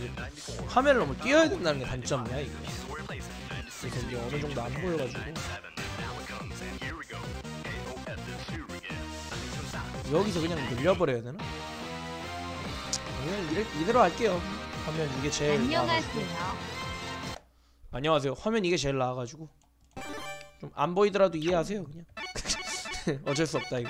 화면을 너무 띄어야 된다는 게 단점이야 이게. 그래서 이게 어느 정도 안 보여가지고 여기서 그냥 늘려버려야 되나? 그냥 이대로 할게요. 화면 이게 제일 안녕하세요. 안녕하세요. 화면 이게 제일 나아가지고 좀 안 보이더라도 이해하세요 그냥. 어쩔 수 없다 이거.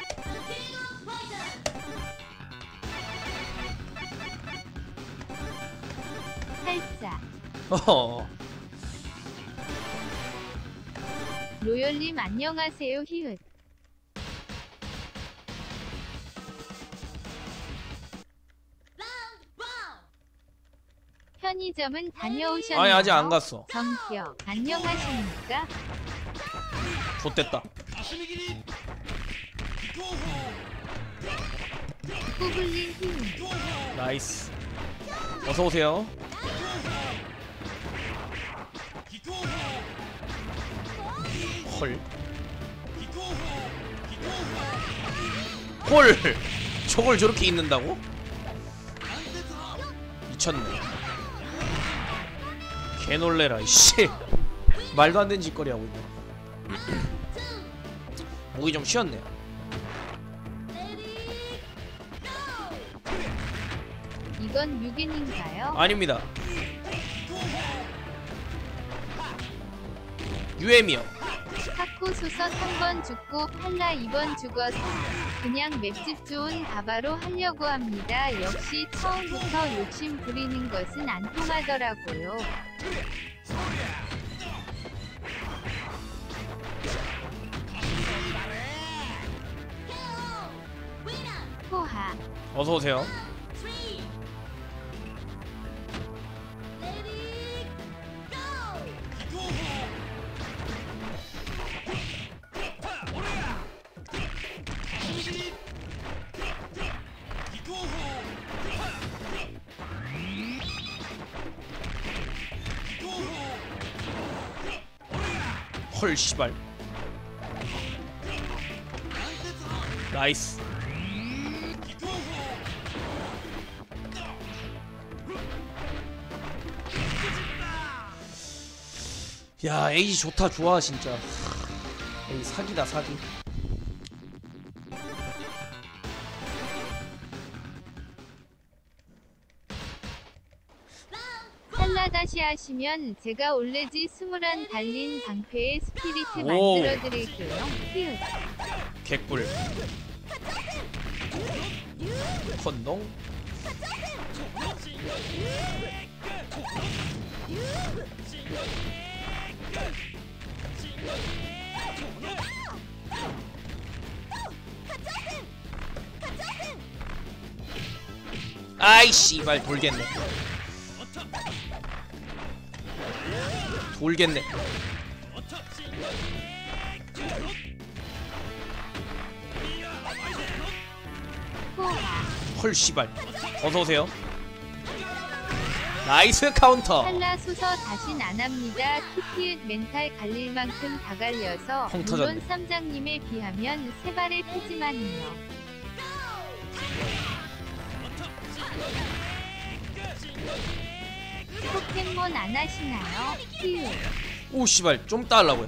살짝. 로열님 안녕하세요. 히읗. 편의점은 다녀오셨나요? 아니 아직 안 갔어. 성격 안녕하십니까? 좋됐다. 구글린 힘. 나이스. 어서 오세요. 헐. 헐. 저걸 저렇게 읽는다고? 미쳤네. 개놀래라 이씨. 말도 안 되는 짓거리 하고 있네. 목이 좀 쉬었네. 이건 6인인가요? 아닙니다. UM이요. 타코 수서 3번 죽고 팔라 2번 죽어서 그냥 맵집 좋은 바바로 하려고 합니다. 역시 처음부터 욕심 부리는 것은 안 통하더라고요. 호하. 어서 오세요. 헐 씨발. 나이스. 야 에이지 좋다. 좋아 진짜. 에이 사기다 사기. 다시 하시면 제가 올레지 21 달린 방패의 스피리트 오. 만들어드릴게요. 히읗. 개꿀. 건동. 아이 씨발 돌겠네. 돌겠네. 헐 씨발. 어서 오세요. 나이스 카운터. 팔라 수서 다신 안 합니다. 키키읒 멘탈 갈릴 만큼 다 갈려서 펑 터졌네. 물론 쌈장님에 비하면 세 발의 피지만요. 포켓몬 안 하시나요? 히읗. 오 씨발 좀 따라고요.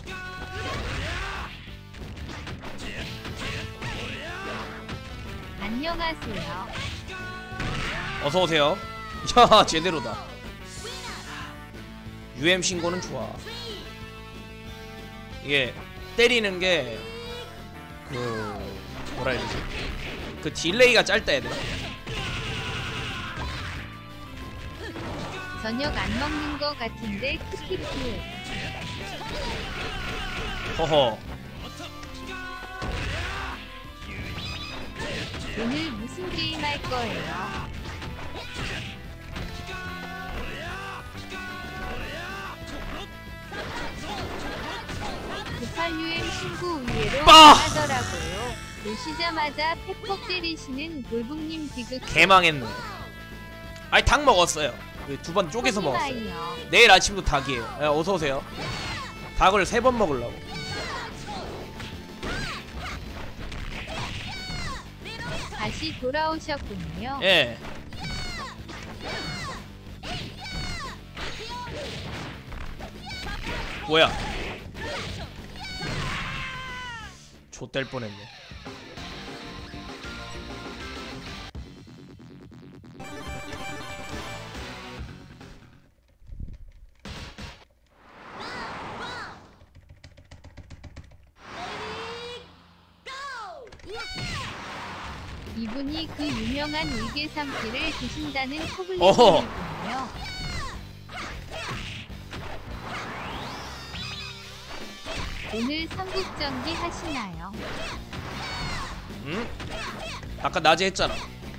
안녕하세요. 어서 오세요. 야 제대로다. UM 신고는 좋아. 이게 때리는 게 그 뭐라 해야 되지? 그 딜레이가 짧다 해야 되나? 저녁 안 먹는 거 같은데 키키키읒. 허허. 오늘 무슨 게임 할 거예요?986M 신고 의외로 빠! 하더라고요. 오시자마자 팩폭 때리시는 돌북님 디귿. 개망했네. 아니 닭 먹었어요. 두 번 쪼개서 먹었어요. 내일 아침도 닭이에요. 야, 어서 오세요. 닭을 3번 먹으려고. 다시 돌아오셨군요. 예. 뭐야? 좆될 뻔했네. 이분이 그 유명한 일개삼키를 드신다는 어허. 코블린이군요. 오늘 삼국전기 하시나요? 응? 아까 낮에 했잖아.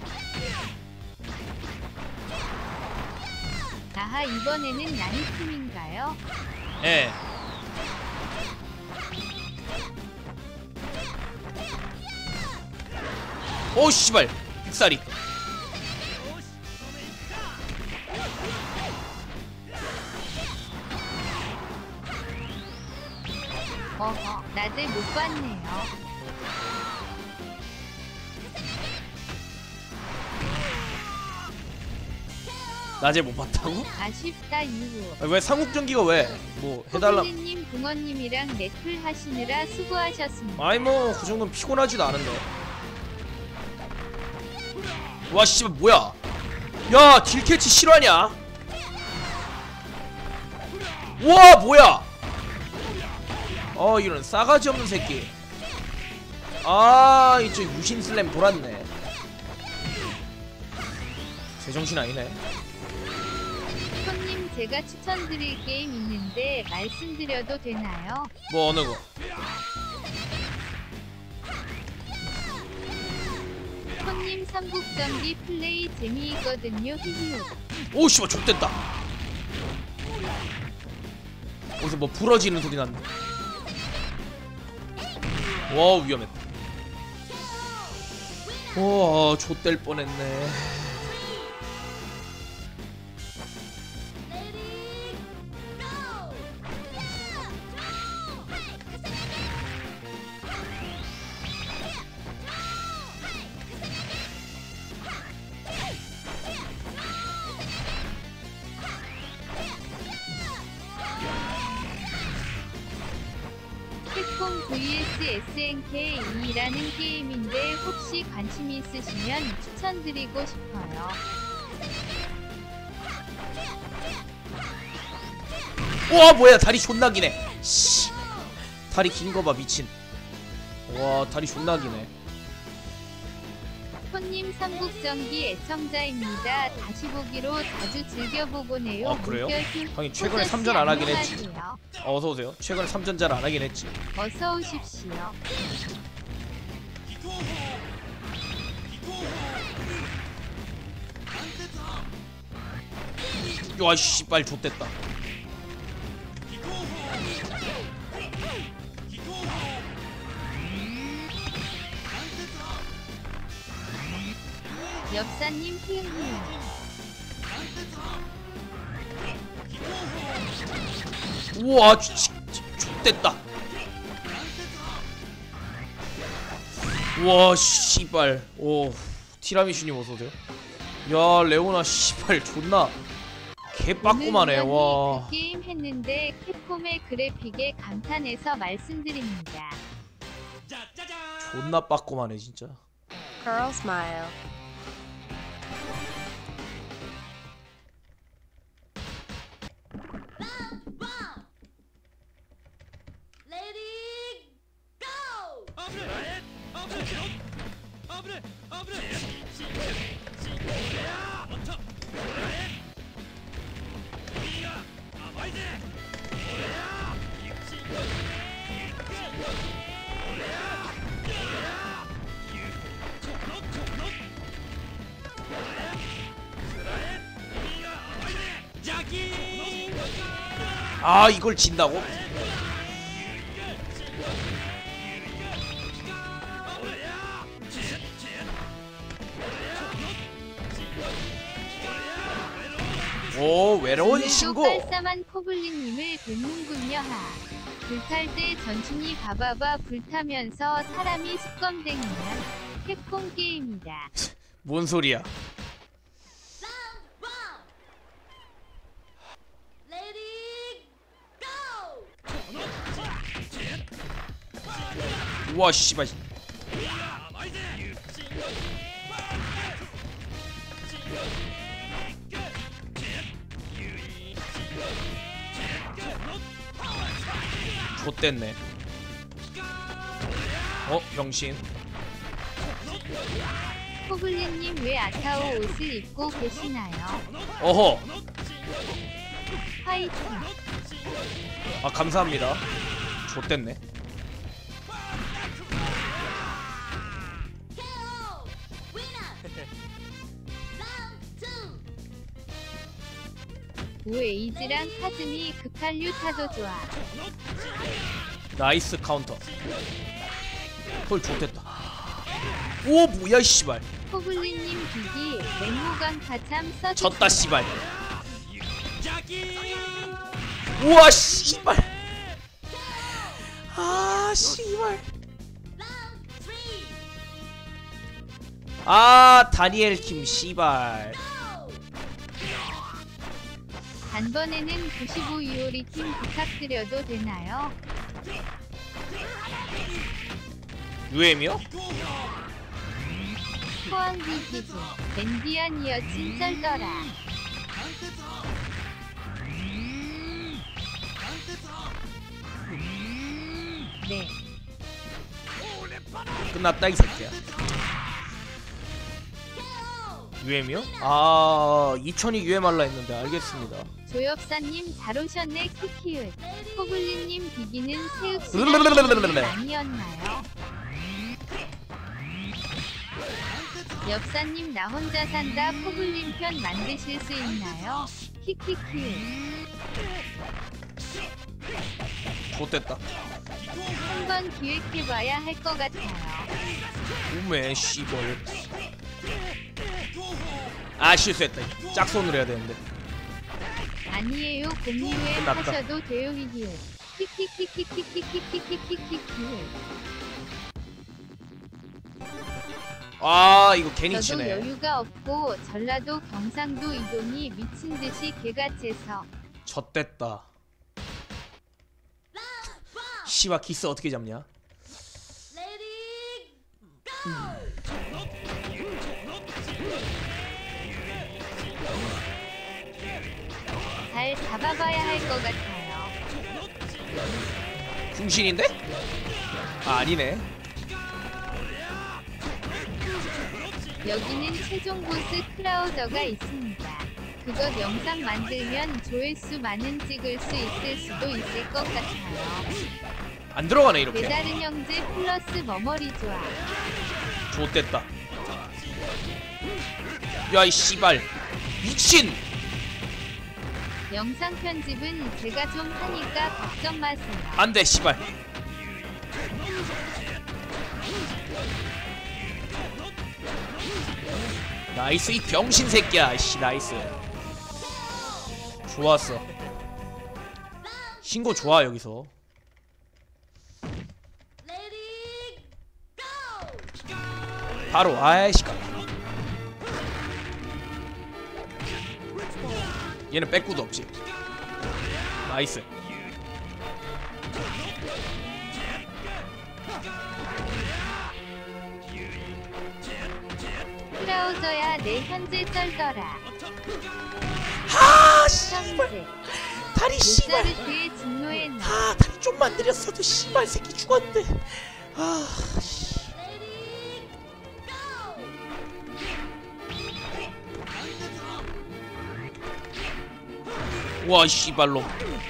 아하, 이번에는 나니팀인가요? 예. 오 씨발 빅사리. 어허, 낮에 못 봤네요. 낮에 못 봤다고? 아쉽다 유후. 아, 왜 삼국전기가 왜? 뭐 해달라. 코블린님 붕어님이랑 넷플 하시느라 수고하셨습니다. 아이 뭐 그 정도는 피곤하지도 않은데. 와 씨발 뭐야? 야 딜캐치 실화냐? 와 뭐야? 이런 싸가지 없는 새끼. 아 이쪽 유신 슬램 돌았네. 제정신 아니네. 손님, 제가 추천드릴 게임 있는데 말씀드려도 되나요? 뭐 어느 거? 손님, 삼국전기 플레이 재미있거든요. 히히. 오 씨발 좆됐다. 어디서 뭐 부러지는 소리 났네. 와 위험했다. 와 좆될 뻔했네. 캡콤 vs SNK2라는 게임인데 혹시 관심 있으시면 추천드리고 싶어요. 와 뭐야 다리 존나 기네. 씨 다리 긴 거 봐 미친. 와 다리 존나 기네. 손님, 삼국전기 애청자입니다. 다시 보기로 자주 즐겨보곤 해요. 아, 그래요? 물결 하긴 최근에 포커스 3전 안 하긴 했지. 안녕하세요. 어서오세요. 최근에 3전 잘 안 하긴 했지. 어서 오십시오. 야 씨발 좆됐다. 엽사님 히응히응. 우와 좆됐다. 우와 씨발. 오 티라미슈님 어서오세요. 야 레오나 씨발 존나 개빠꾸만해. 와 그 게임 했는데 캡콤의 그래픽에 감탄해서 말씀드립니다. 존나 빠꾸만해 진짜. Girl smile. 아 이걸 진다고? 오 외로운 신고. 깔쌈한 코블린님을 뵙는군요. 하. 불탈 때 전신이 바바바 불타면서 사람이 수검댕이면 캡콤 게임이다. 뭔 소리야? 우와 씨발. 좆됐네. 병신. 코블린님 왜 아타오 옷을 입고 계시나요? 어허. 화이팅. 아 감사합니다. 좆됐네. 우에이즈랑 카즈미 극한류 타도 좋아. 나이스 카운터. 헐 좆됐다. 오 뭐야 씨발. 코블린님 비기 맹무강 가참 써주세요. 졌다 씨발. 우와 씨발. 아 씨발. 아 다니엘 킴 씨발. 단번에는 95 이오리 팀 부탁드려도 되나요? UM이요? 포항비 기준 밴디안이여 친썰더라. 네. 끝났다 이 새끼야. UM이요? 아 2000이 UM 할라 했는데 알겠습니다. 조엽사님 잘 오셨네 키키을. 코블린님 비기는 새읍시 아니었나요? 엽사님 나 혼자 산다 코블린 편 만드실 수 있나요? 키키키을. 좋됐다. 한번 기획해봐야 할 것 같아요. 오메 씨벌. 아 실수했다. 짝손으로 해야 되는데. 아니에요 공유에 끝났다. 하셔도 돼요 히기을. 키키키키키키키키키키키키키을. 아 이거 괜히 저도 치네. 여유가 없고 전라도 경상도 이동이 미친듯이 개같애서 젖됐다. 씨와 키스 어떻게 잡냐? 잘 잡아봐야 할 것 같아요. 궁신인데? 아 아니네. 여기는 최종 보스 크라우저가 있습니다. 그것 영상 만들면 조회수 많은 찍을 수 있을 수도 있을 것 같아요. 안 들어가네 이렇게. 배다른 형제 플러스 머머리 좋아. 좋됐다. 야 이 씨발 미친. 영상 편집은 제가 좀 하니까 걱정 마세요. 안돼 씨발. 나이스 이 병신 새끼야. 씨 나이스. 좋았어. 신고 좋아 여기서. 바로 아이씨. 얘는 백구도 없지. 나이스. 크라우저야 내 현재 썰더라. 아 씨발. 형제 다리 씨발. 모차르트의 진노의 너. 아 다리 좀만 느렸어도 씨발 새끼 죽었는데. 아 씨. 와 씨발로.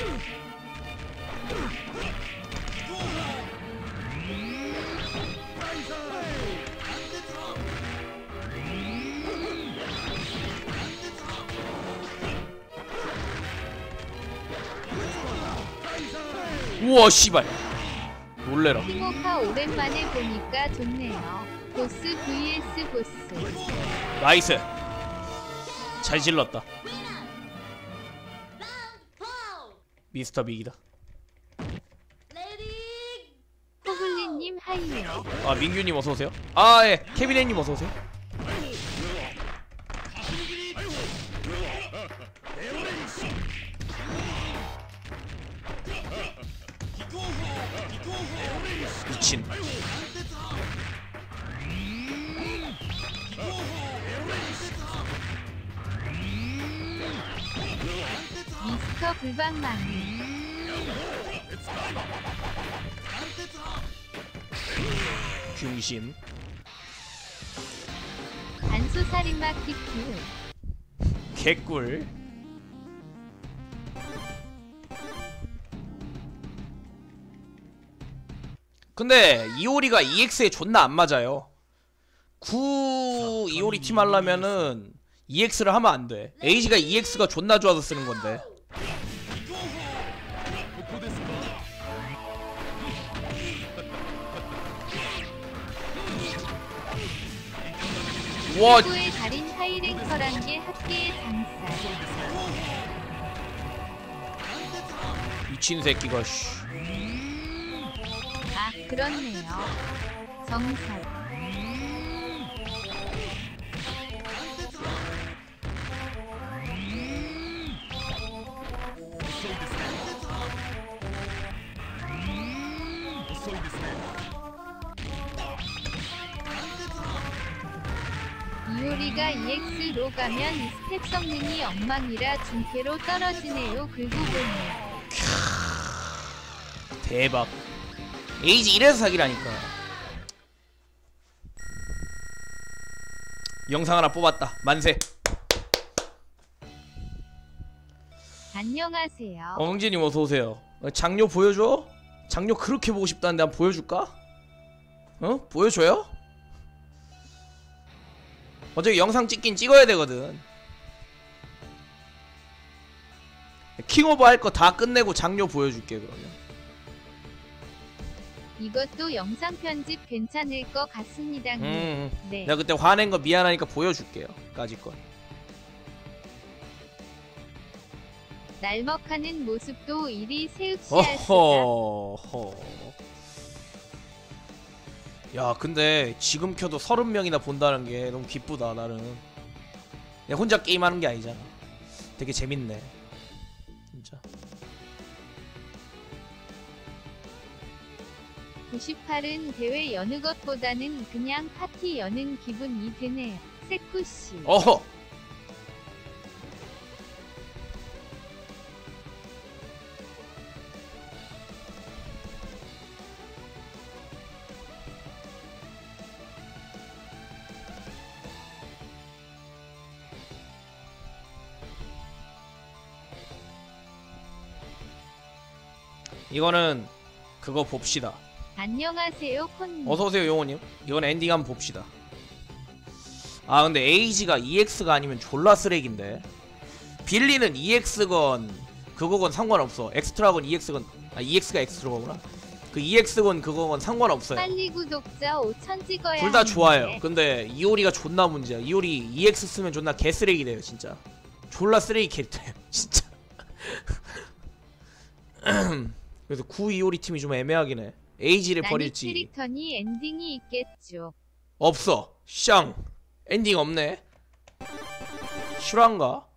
우와 씨발. 놀래라. 티모카 오랜만에 보니까 좋네요. 보스 vs 보스. 나이스. 잘 질렀다. 미스터 빅이다. 코블린님 하이요. 아 민규님 어서 오세요. 아 예. 케빈님 어서 오세요. 미친. 처음부터 불방망이. 중심. 단소살인마 키큐. 개꿀. 근데 이오리가 EX에 존나 안 맞아요. 9 이오리 팀 하려면은 EX를 하면 안 돼. 에이지가 EX가 존나 좋아서 쓰는 건데. 와, 최고의 달인 하이랭커란 게 학계의 장사. 미친 새끼가 씨. 아, 그렇네요. 정설. 이오리가 EX로 가면 스텝 성능이 엉망이라 중캐로 떨어지네요. 긁고 보네요. 대박. 에이지 이래서 사기라니까. 영상 하나 뽑았다. 만세. 안녕하세요. 홍진님 어서오세요. 장료 보여줘? 장료 그렇게 보고 싶다는데 한번 보여줄까? 어? 보여줘요? 어차피 영상 찍긴 찍어야 되거든. 킹오버 할 거 다 끝내고 장료 보여줄게 그러면. 이것도 영상 편집 괜찮을 것 같습니다. 네. 내가 그때 화낸 거 미안하니까 보여줄게요. 까짓 거. 날먹하는 모습도 이리 새읍시하시다. 어허. 야 근데 지금 켜도 30명이나 본다는 게 너무 기쁘다. 나는 내가 혼자 게임하는 게 아니잖아. 되게 재밌네 진짜. 98은 대회 여는 것보다는 그냥 파티 여는 기분이 드네요. 세쿠씨. 어허. 이거는 그거 봅시다. 안녕하세요 콘님. 어서오세요 용호님. 이건 엔딩 한번 봅시다. 아 근데 에이지가 EX가 아니면 졸라 쓰레기인데. 빌리는 EX건 그거건 상관없어. 엑스트라건 EX건 아 EX가 엑스트라거구나. 그 EX건 그거건 상관없어요. 빨리 구독자 5천 찍어야 둘 다 하는데. 좋아요. 근데 이오리가 존나 문제야. 이오리 EX 쓰면 존나 개쓰레기 돼요 진짜. 졸라 쓰레기 캐릭터예요 진짜. 그래서 9 이오리 팀이 좀 애매하긴 해. 에이지를 버릴지. 캐릭터니 엔딩이 있겠죠. 없어. 샹 엔딩 없네. 실화인가?